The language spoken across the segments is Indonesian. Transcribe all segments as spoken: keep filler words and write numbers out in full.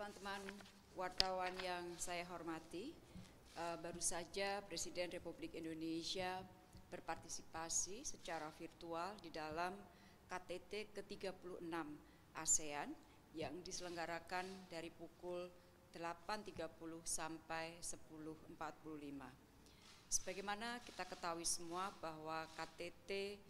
Teman-teman wartawan yang saya hormati, uh, baru saja Presiden Republik Indonesia berpartisipasi secara virtual di dalam K T T ke tiga puluh enam ASEAN yang diselenggarakan dari pukul delapan tiga puluh sampai sepuluh empat puluh lima. Sebagaimana kita ketahui semua bahwa K T T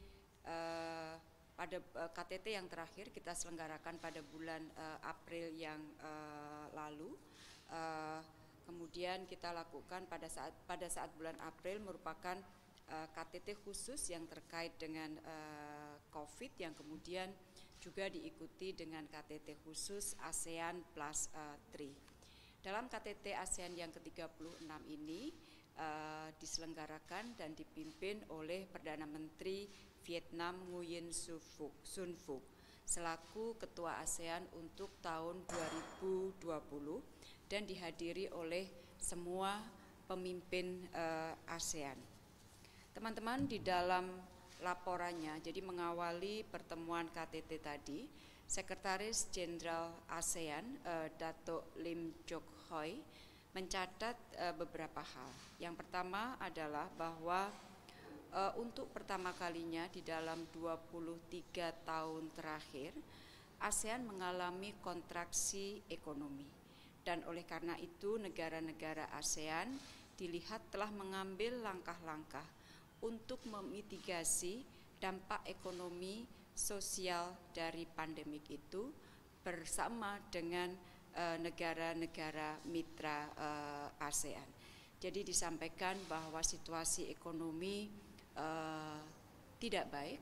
uh, pada uh, K T T yang terakhir kita selenggarakan pada bulan uh, April yang uh, lalu. Uh, kemudian kita lakukan pada saat pada saat bulan April merupakan uh, K T T khusus yang terkait dengan uh, COVID yang kemudian juga diikuti dengan K T T khusus ASEAN Plus uh, tiga. Dalam K T T ASEAN yang ke tiga puluh enam ini uh, diselenggarakan dan dipimpin oleh Perdana Menteri Vietnam Nguyen Xuan Phuc selaku Ketua ASEAN untuk tahun dua ribu dua puluh dan dihadiri oleh semua pemimpin uh, ASEAN. Teman-teman, di dalam laporannya, jadi mengawali pertemuan K T T tadi, Sekretaris Jenderal ASEAN uh, Dato' Lim Chok Hoi mencatat uh, beberapa hal. Yang pertama adalah bahwa Uh, untuk pertama kalinya di dalam dua puluh tiga tahun terakhir, ASEAN mengalami kontraksi ekonomi. Dan oleh karena itu negara-negara ASEAN dilihat telah mengambil langkah-langkah untuk memitigasi dampak ekonomi sosial dari pandemik itu bersama dengan uh, negara-negara mitra uh, ASEAN. Jadi disampaikan bahwa situasi ekonomi Uh, tidak baik,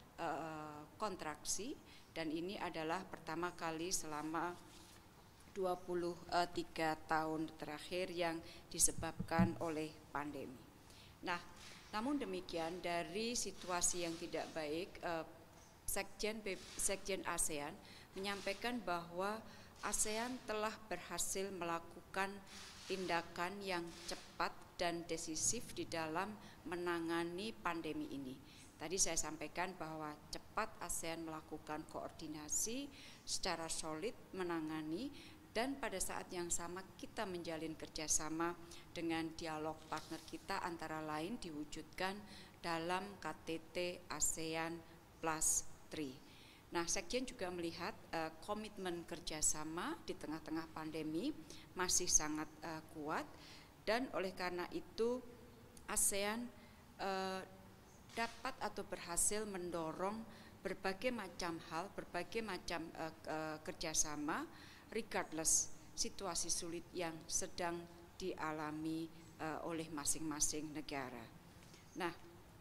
uh, kontraksi, dan ini adalah pertama kali selama dua puluh tiga tahun terakhir yang disebabkan oleh pandemi. Nah, namun demikian dari situasi yang tidak baik, uh, Sekjen, Sekjen ASEAN menyampaikan bahwa ASEAN telah berhasil melakukan tindakan yang cepat dan decisif di dalam menangani pandemi ini. Tadi saya sampaikan bahwa cepat ASEAN melakukan koordinasi secara solid menangani, dan pada saat yang sama kita menjalin kerjasama dengan dialog partner kita, antara lain diwujudkan dalam K T T ASEAN Plus tiga. Nah, Sekjen juga melihat uh, komitmen kerjasama di tengah-tengah pandemi masih sangat uh, kuat, dan oleh karena itu ASEAN uh, dapat atau berhasil mendorong berbagai macam hal, berbagai macam uh, uh, kerjasama regardless situasi sulit yang sedang dialami uh, oleh masing-masing negara. Nah,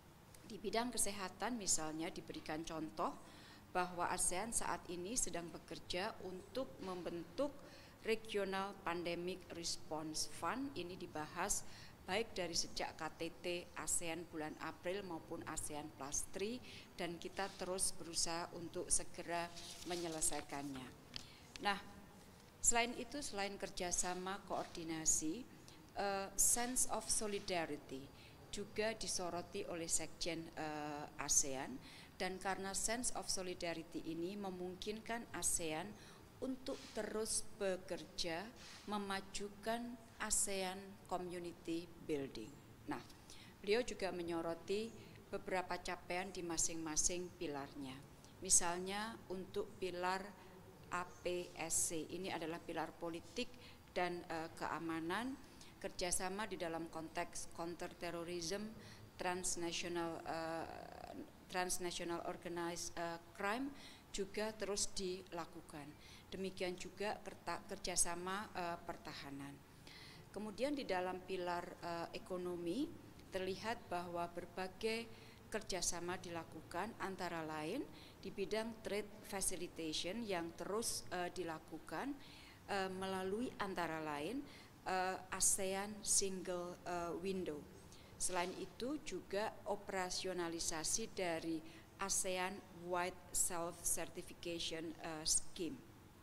di bidang kesehatan misalnya diberikan contoh bahwa ASEAN saat ini sedang bekerja untuk membentuk Regional Pandemic Response Fund. Ini dibahas baik dari sejak K T T ASEAN bulan April maupun ASEAN Plus tiga, dan kita terus berusaha untuk segera menyelesaikannya. Nah, selain itu, selain kerjasama koordinasi, uh, sense of solidarity juga disoroti oleh Sekjen uh, ASEAN, dan karena sense of solidarity ini memungkinkan ASEAN untuk terus bekerja memajukan ASEAN Community Building. Nah, beliau juga menyoroti beberapa capaian di masing-masing pilarnya. Misalnya untuk pilar A P S C, ini adalah pilar politik dan uh, keamanan, kerjasama di dalam konteks counterterrorism, transnational uh, transnational organized uh, crime juga terus dilakukan. Demikian juga kerjasama uh, pertahanan. Kemudian di dalam pilar uh, ekonomi terlihat bahwa berbagai kerjasama dilakukan, antara lain di bidang trade facilitation yang terus uh, dilakukan uh, melalui antara lain Uh, ASEAN Single uh, Window. Selain itu juga operasionalisasi dari ASEAN Wide Self-Certification uh, Scheme.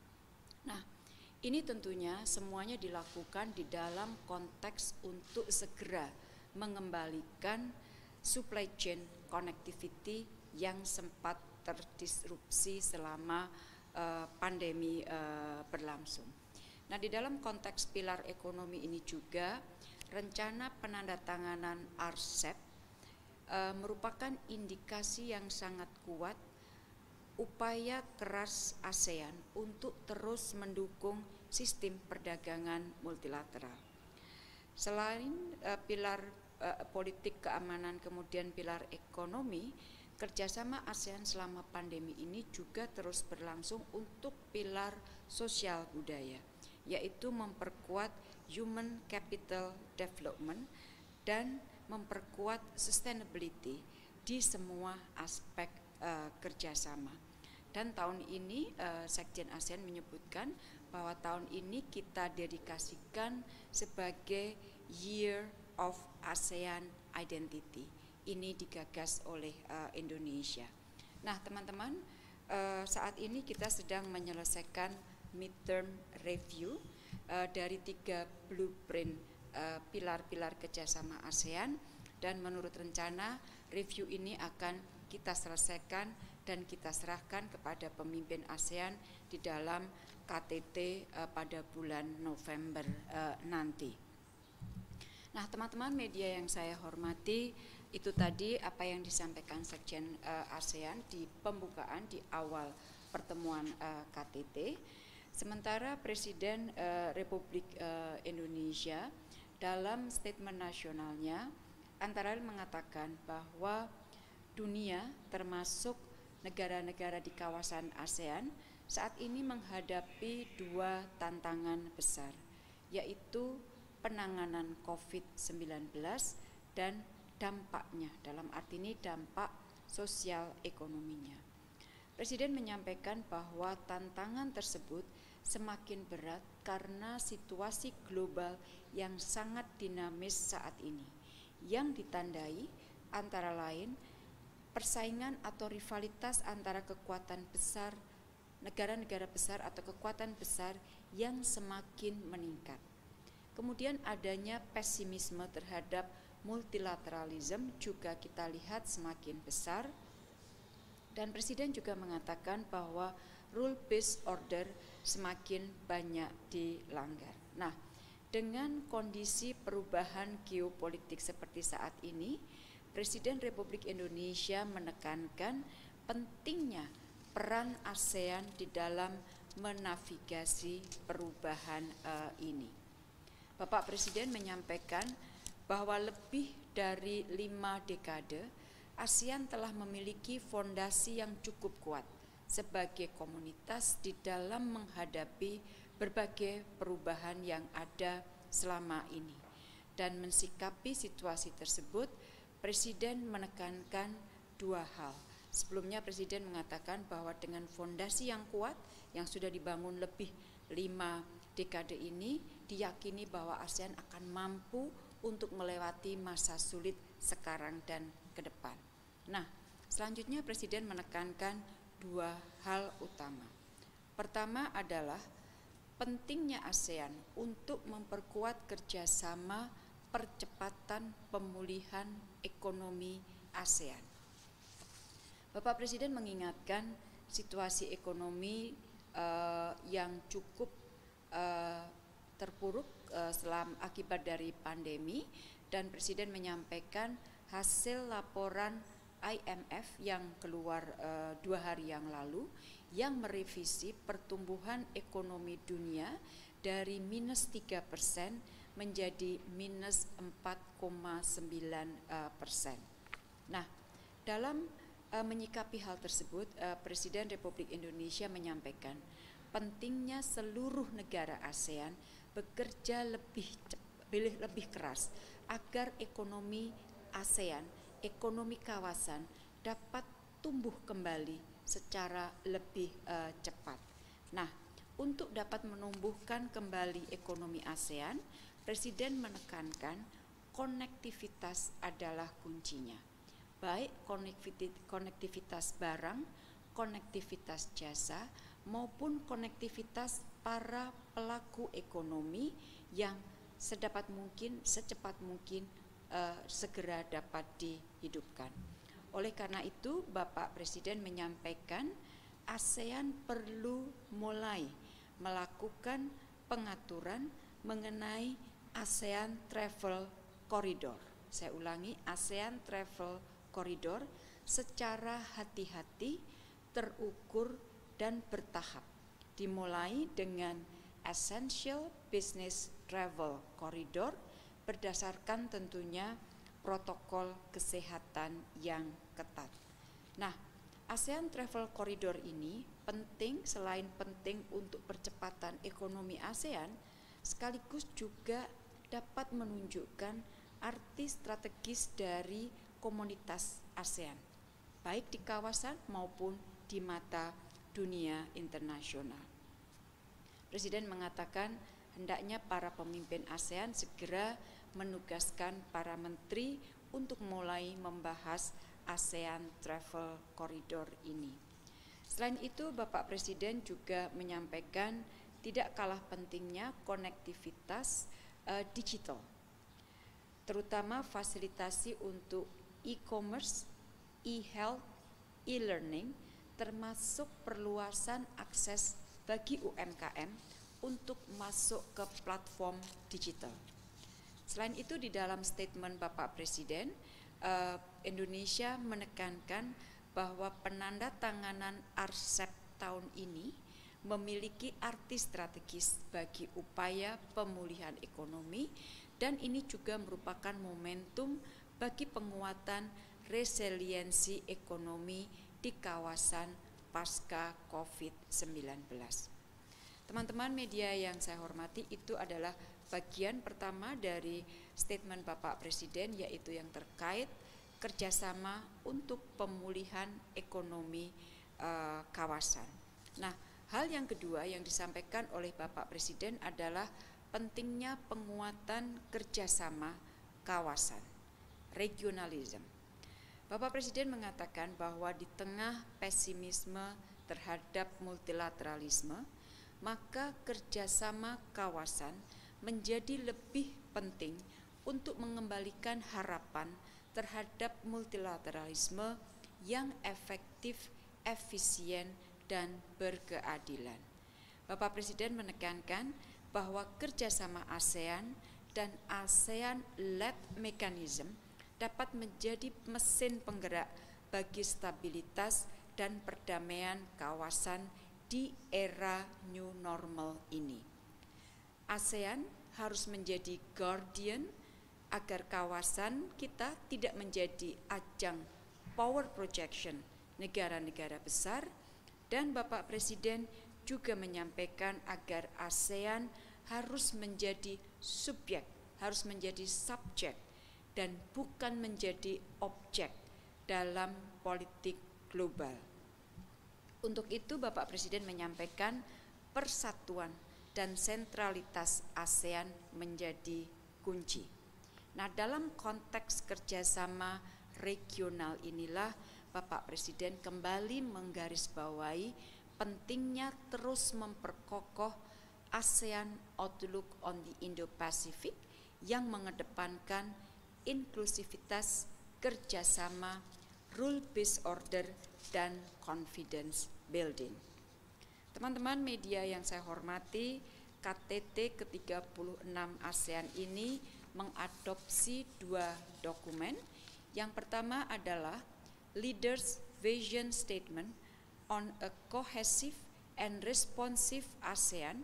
Nah, ini tentunya semuanya dilakukan di dalam konteks untuk segera mengembalikan supply chain connectivity yang sempat terdisrupsi selama uh, pandemi uh, berlangsung. Nah, di dalam konteks pilar ekonomi ini juga, rencana penandatanganan R C E P e, merupakan indikasi yang sangat kuat upaya keras ASEAN untuk terus mendukung sistem perdagangan multilateral. Selain e, pilar e, politik keamanan, kemudian pilar ekonomi, kerjasama ASEAN selama pandemi ini juga terus berlangsung untuk pilar sosial budaya, yaitu memperkuat human capital development dan memperkuat sustainability di semua aspek uh, kerjasama. Dan tahun ini uh, Sekjen ASEAN menyebutkan bahwa tahun ini kita dedikasikan sebagai Year of ASEAN Identity. Ini digagas oleh uh, Indonesia. Nah, teman-teman, uh, saat ini kita sedang menyelesaikan midterm review uh, dari tiga blueprint uh, pilar-pilar kerjasama ASEAN, dan menurut rencana review ini akan kita selesaikan dan kita serahkan kepada pemimpin ASEAN di dalam K T T uh, pada bulan November uh, nanti. Nah, teman-teman media yang saya hormati, itu tadi apa yang disampaikan Sekjen uh, ASEAN di pembukaan di awal pertemuan uh, K T T. Sementara Presiden uh, Republik uh, Indonesia dalam statement nasionalnya antara lain mengatakan bahwa dunia termasuk negara-negara di kawasan ASEAN saat ini menghadapi dua tantangan besar, yaitu penanganan COVID sembilan belas dan dampaknya, dalam arti ini dampak sosial ekonominya. Presiden menyampaikan bahwa tantangan tersebut semakin berat karena situasi global yang sangat dinamis saat ini, yang ditandai antara lain persaingan atau rivalitas antara kekuatan besar, negara-negara besar atau kekuatan besar yang semakin meningkat. Kemudian adanya pesimisme terhadap multilateralism juga kita lihat semakin besar, dan Presiden juga mengatakan bahwa rule-based order semakin banyak dilanggar. Nah, dengan kondisi perubahan geopolitik seperti saat ini, Presiden Republik Indonesia menekankan pentingnya peran ASEAN di dalam menavigasi perubahan uh, ini. Bapak Presiden menyampaikan bahwa lebih dari lima dekade ASEAN telah memiliki fondasi yang cukup kuat sebagai komunitas di dalam menghadapi berbagai perubahan yang ada selama ini. Dan mensikapi situasi tersebut, Presiden menekankan dua hal. Sebelumnya Presiden mengatakan bahwa dengan fondasi yang kuat yang sudah dibangun lebih lima dekade ini, diyakini bahwa ASEAN akan mampu untuk melewati masa sulit sekarang dan ke depan. Nah, selanjutnya Presiden menekankan dua hal utama. Pertama adalah pentingnya ASEAN untuk memperkuat kerjasama percepatan pemulihan ekonomi ASEAN. Bapak Presiden mengingatkan situasi ekonomi uh, yang cukup uh, terpuruk uh, selama akibat dari pandemi, dan Presiden menyampaikan hasil laporan I M F yang keluar uh, dua hari yang lalu yang merevisi pertumbuhan ekonomi dunia dari minus tiga persen menjadi minus empat koma sembilan persen. Nah, dalam uh, menyikapi hal tersebut, uh, Presiden Republik Indonesia menyampaikan pentingnya seluruh negara ASEAN bekerja lebih cepat, lebih keras agar ekonomi ASEAN, ekonomi kawasan dapat tumbuh kembali secara lebih uh, cepat. Nah, untuk dapat menumbuhkan kembali ekonomi ASEAN, Presiden menekankan konektivitas adalah kuncinya, baik konektivitas barang, konektivitas jasa, maupun konektivitas para pelaku ekonomi yang sedapat mungkin, secepat mungkin uh, segera dapat dihidupkan. Oleh karena itu, Bapak Presiden menyampaikan ASEAN perlu mulai melakukan pengaturan mengenai ASEAN Travel Corridor. Saya ulangi, ASEAN Travel Corridor secara hati-hati, terukur, dan bertahap. Dimulai dengan Essential Business Travel Corridor berdasarkan tentunya protokol kesehatan yang ketat. Nah, ASEAN Travel Corridor ini penting, selain penting untuk percepatan ekonomi ASEAN, sekaligus juga dapat menunjukkan arti strategis dari komunitas ASEAN, baik di kawasan maupun di mata dunia internasional. Presiden mengatakan hendaknya para pemimpin ASEAN segera menugaskan para menteri untuk mulai membahas ASEAN Travel Corridor ini. Selain itu, Bapak Presiden juga menyampaikan tidak kalah pentingnya konektivitas uh, digital, terutama fasilitasi untuk e-commerce, e-health, e-learning, termasuk perluasan akses bagi U M K M untuk masuk ke platform digital. Selain itu, di dalam statement Bapak Presiden, uh, Indonesia menekankan bahwa penandatanganan R C E P tahun ini memiliki arti strategis bagi upaya pemulihan ekonomi, dan ini juga merupakan momentum bagi penguatan resiliensi ekonomi di kawasan pasca covid sembilan belas. Teman-teman media yang saya hormati, itu adalah bagian pertama dari statement Bapak Presiden, yaitu yang terkait kerjasama untuk pemulihan ekonomi uh, kawasan. Nah, hal yang kedua yang disampaikan oleh Bapak Presiden adalah pentingnya penguatan kerjasama kawasan, regionalism. Bapak Presiden mengatakan bahwa di tengah pesimisme terhadap multilateralisme, maka kerjasama kawasan menjadi lebih penting untuk mengembalikan harapan terhadap multilateralisme yang efektif, efisien, dan berkeadilan. Bapak Presiden menekankan bahwa kerjasama ASEAN dan ASEAN-led mechanism dapat menjadi mesin penggerak bagi stabilitas dan perdamaian kawasan di era new normal ini. ASEAN harus menjadi guardian agar kawasan kita tidak menjadi ajang power projection negara-negara besar, dan Bapak Presiden juga menyampaikan agar ASEAN harus menjadi subjek, harus menjadi subjek, dan bukan menjadi objek dalam politik global. Untuk itu, Bapak Presiden menyampaikan persatuan dan sentralitas ASEAN menjadi kunci. Nah, dalam konteks kerjasama regional inilah Bapak Presiden kembali menggarisbawahi pentingnya terus memperkokoh ASEAN Outlook on the Indo-Pacific yang mengedepankan inklusivitas, kerjasama, rule-based order, dan confidence building. Teman-teman media yang saya hormati, K T T ke tiga puluh enam ASEAN ini mengadopsi dua dokumen. Yang pertama adalah Leaders' Vision Statement on a Cohesive and Responsive ASEAN,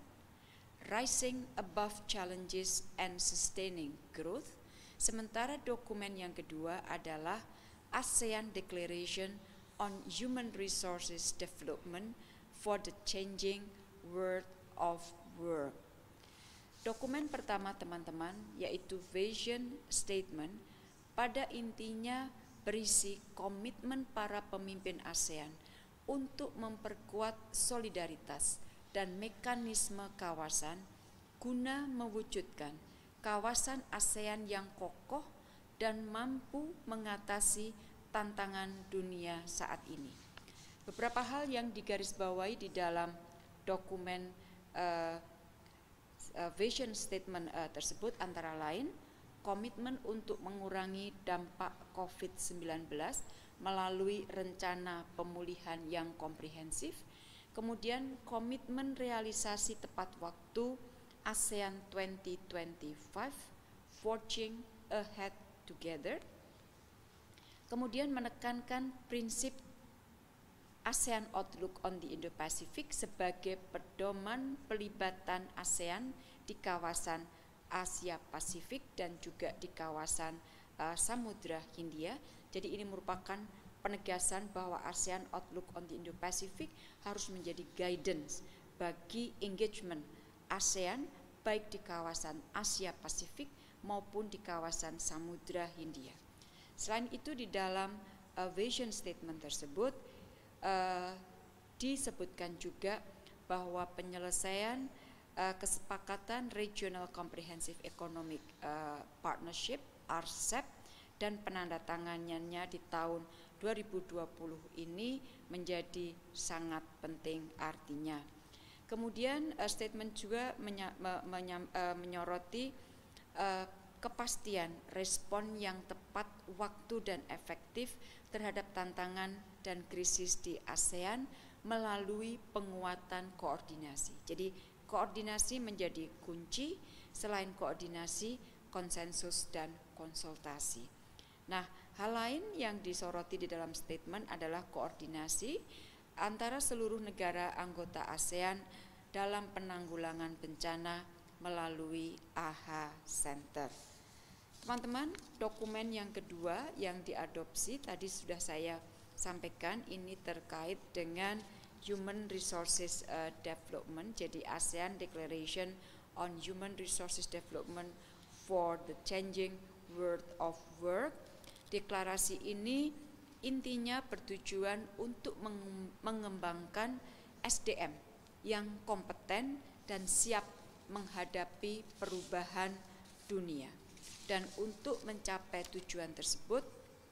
Rising Above Challenges and Sustaining Growth. Sementara dokumen yang kedua adalah ASEAN Declaration on Human Resources Development for the Changing World of Work. Dokumen pertama teman-teman, yaitu Vision Statement, pada intinya berisi komitmen para pemimpin ASEAN untuk memperkuat solidaritas dan mekanisme kawasan guna mewujudkan kawasan ASEAN yang kokoh dan mampu mengatasi tantangan dunia saat ini. Beberapa hal yang digarisbawahi di dalam dokumen uh, uh, vision statement uh, tersebut antara lain komitmen untuk mengurangi dampak covid sembilan belas melalui rencana pemulihan yang komprehensif, kemudian komitmen realisasi tepat waktu ASEAN twenty twenty-five Forging Ahead Together. Kemudian menekankan prinsip ASEAN Outlook on the Indo-Pacific sebagai pedoman pelibatan ASEAN di kawasan Asia Pasifik dan juga di kawasan uh, Samudra Hindia. Jadi ini merupakan penegasan bahwa ASEAN Outlook on the Indo-Pacific harus menjadi guidance bagi engagement ASEAN baik di kawasan Asia Pasifik maupun di kawasan Samudra Hindia. Selain itu di dalam uh, vision statement tersebut uh, disebutkan juga bahwa penyelesaian uh, kesepakatan Regional Comprehensive Economic uh, Partnership R C E P dan penandatangannya di tahun dua ribu dua puluh ini menjadi sangat penting artinya. Kemudian uh, statement juga menya, me, menya, uh, menyoroti uh, kepastian respon yang tepat waktu dan efektif terhadap tantangan dan krisis di ASEAN melalui penguatan koordinasi. Jadi koordinasi menjadi kunci, selain koordinasi, konsensus dan konsultasi. Nah, hal lain yang disoroti di dalam statement adalah koordinasi antara seluruh negara anggota ASEAN dalam penanggulangan bencana melalui A H A Center. Teman-teman, dokumen yang kedua yang diadopsi tadi sudah saya sampaikan, ini terkait dengan Human Resources uh, Development, jadi ASEAN Declaration on Human Resources Development for the Changing World of Work. Deklarasi ini intinya bertujuan untuk mengembangkan S D M yang kompeten dan siap menghadapi perubahan dunia. Dan untuk mencapai tujuan tersebut,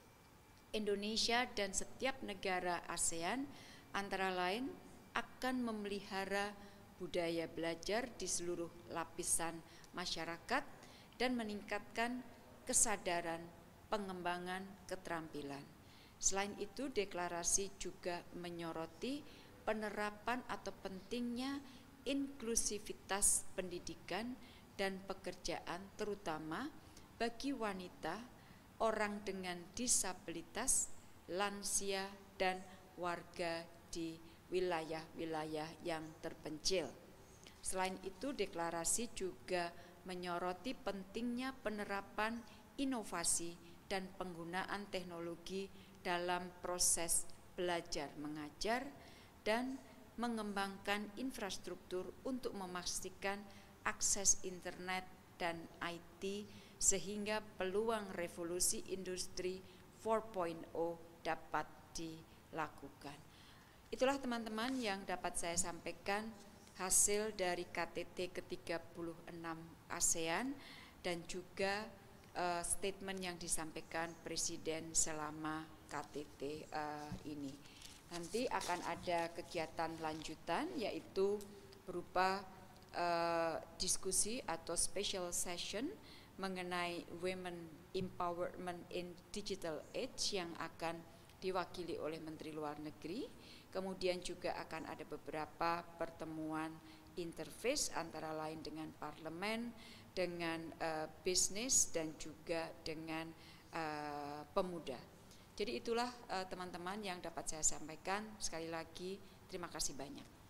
Indonesia dan setiap negara ASEAN antara lain akan memelihara budaya belajar di seluruh lapisan masyarakat dan meningkatkan kesadaran pengembangan keterampilan. Selain itu, deklarasi juga menyoroti penerapan atau pentingnya inklusivitas pendidikan dan pekerjaan terutama bagi wanita, orang dengan disabilitas, lansia, dan warga di wilayah-wilayah yang terpencil. Selain itu, deklarasi juga menyoroti pentingnya penerapan inovasi dan penggunaan teknologi dalam proses belajar mengajar dan mengembangkan infrastruktur untuk memastikan akses internet dan I T sehingga peluang revolusi industri empat titik nol dapat dilakukan. Itulah teman-teman yang dapat saya sampaikan hasil dari K T T ke tiga puluh enam ASEAN dan juga uh, statement yang disampaikan Presiden selama K T T uh, ini. Nanti akan ada kegiatan lanjutan yaitu berupa uh, diskusi atau special session mengenai Women Empowerment in Digital Age yang akan diwakili oleh Menteri Luar Negeri. Kemudian juga akan ada beberapa pertemuan interface antara lain dengan parlemen, dengan uh, bisnis dan juga dengan uh, pemuda. Jadi itulah uh, teman-teman yang dapat saya sampaikan. Sekali lagi terima kasih banyak.